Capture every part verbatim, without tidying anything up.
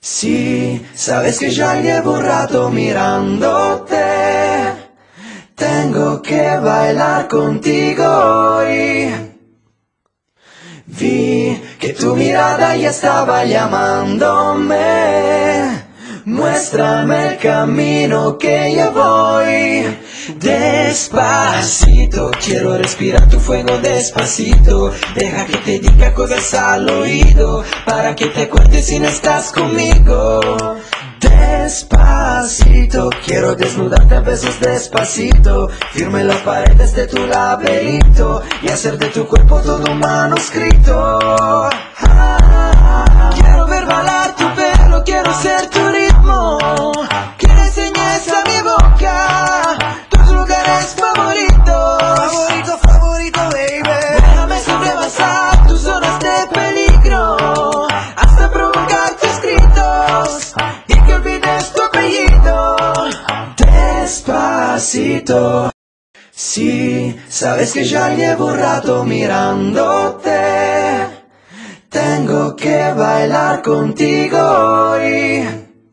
Sí, sabes que ya llevo un rato mirándote. Tengo que bailar contigo hoy. Vi que tu mirada ya estaba llamándome. Muéstrame el camino que yo voy. Despacito, quiero respirar tu fuego despacito. Deja que te diga cosas al oído, para que te acuerdes si no estás conmigo. Despacito, quiero desnudarte a besos despacito. Firme las paredes de tu laberinto y hacer de tu cuerpo todo un manuscrito. Ah, quiero ver bailar tu pelo, quiero ser tu ritmo. Que le enseñes a mi boca tus lugares favoritos. Favorito, favorito, baby. Déjame sobrepasar tus zonas de peligro hasta provocar tus gritos y que olvides tu apellido. Despacito. Sí, sabes que ya llevo un rato mirándote. Tengo que bailar contigo hoy.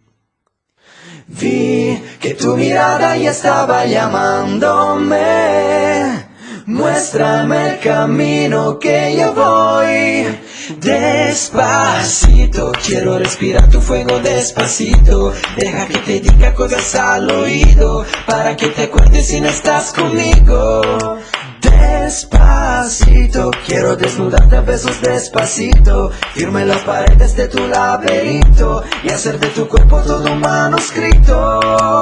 Vi que tu mirada ya estaba llamándome. Muéstrame el camino que yo voy. Despacito, quiero respirar tu fuego despacito. Deja que te diga cosas al oído, para que te acuerdes si no estás conmigo. Despacito, quiero desnudarte a besos despacito. Firme las paredes de tu laberinto y hacer de tu cuerpo todo un manuscrito.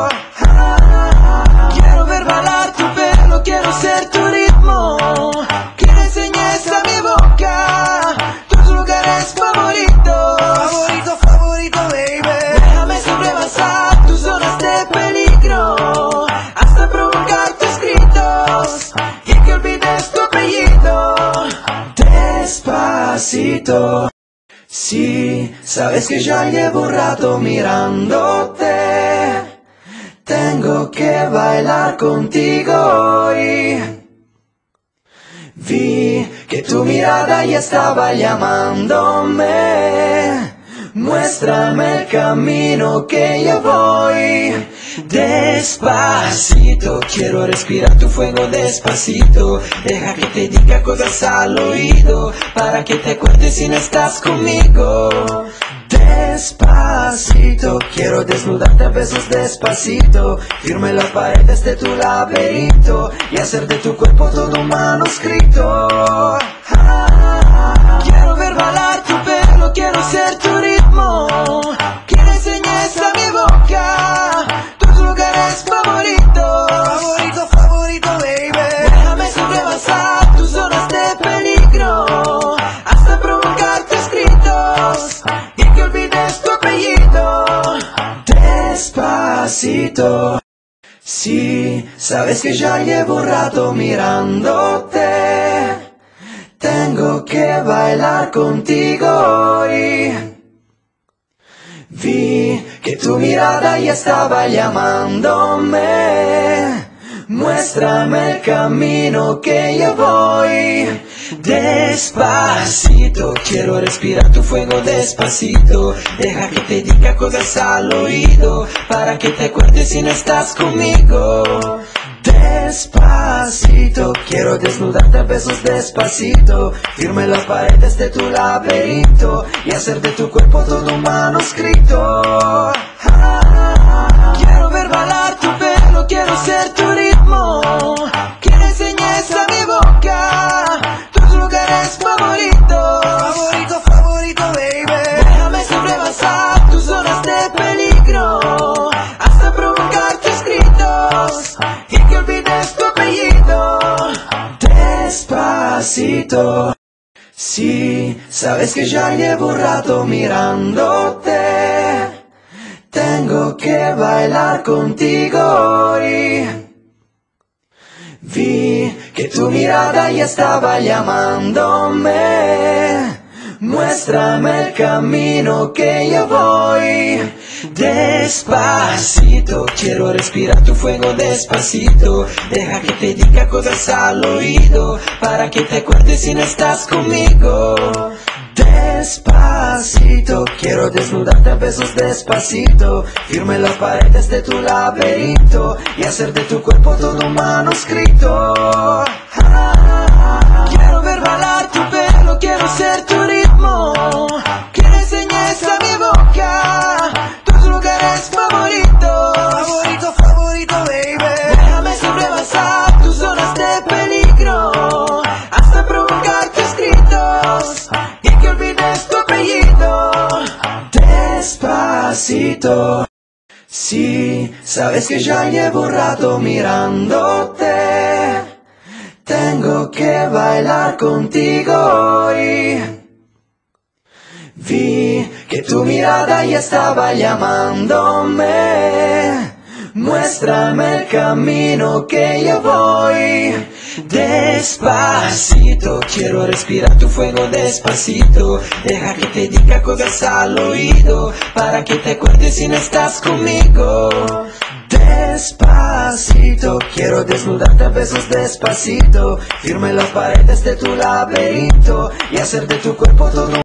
Ah, quiero ver bailar tu pelo, quiero ser tu ritmo. Que le enseñes a mi boca tus lugares favoritos. Favorito, favorito, baby. Déjame sobrepasar tus zonas de peligro hasta provocar tus gritos y que olvides tu apellido. Despacito. Sí, sabes que ya llevo un rato mirándote. Tengo que bailar contigo hoy. Vi que tu mirada ya estaba llamándome. Muéstrame el camino que yo voy. Despacito, quiero respirar tu fuego despacito. Deja que te diga cosas al oído, para que te acuerdes si no estás conmigo. Despacito, quiero desnudarte a besos despacito. Firme las paredes de tu laberinto y hacer de tu cuerpo todo un manuscrito. Ah, quiero ver bailar tu pelo, quiero ser tu ritmo. Que le enseñes a mi boca tus lugares favoritos. Favorito, favorito, baby. Déjame sobrepasar tus zonas de peligro hasta provocar tus gritos y que olvides tu apellido. Despacito. Sí, sabes que ya llevo un rato mirándote. Tengo que bailar contigo hoy. Vi que tu mirada ya estaba llamándome. Muéstrame el camino que yo voy. Despacito, quiero respirar tu fuego despacito. Deja que te diga cosas al oído, para que te acuerdes si no estás conmigo. Despacito, quiero desnudarte a besos despacito. Firme las paredes de tu laberinto y hacer de tu cuerpo todo un manuscrito. Ah, quiero ver bailar tu pelo, quiero ser tu ritmo. Que le enseñes a mi boca tus lugares favoritos. Favorito, favorito, baby. Déjame sobrepasar tus zonas de peligro hasta provocar tus gritos y que olvides tu apellido. Despacito. Sí, sabes que ya llevo un rato mirándote. Tengo que bailar contigo hoy. Vi que tu mirada ya estaba llamándome. Muéstrame el camino que yo voy. Despacito, quiero respirar tu fuego despacito. Deja que te diga cosas al oído, para que te acuerdes si no estás conmigo. Despacito, quiero desnudarte a besos despacito. Firme las paredes de tu laberinto y hacer de tu cuerpo todo un manuscrito. Ah, quiero ver bailar tu pelo, quiero ser tu ritmo. Que le enseñes a mi boca tus lugares favoritos. Favorito, favorito, baby. Déjame sobrepasar tus zonas de peligro hasta provocar tus gritos y que olvides tu apellido. Despacito. Sí, sabes que ya llevo un rato mirándote. Tengo que bailar contigo hoy. Vi que tu mirada ya estaba llamándome. Muéstrame el camino que yo voy. Despacito, quiero respirar tu fuego despacito. Deja que te diga cosas al oído para que te acuerdes si no estás conmigo. Despacito, quiero desnudarte a besos despacito. Firme las paredes de tu laberinto y hacer de tu cuerpo todo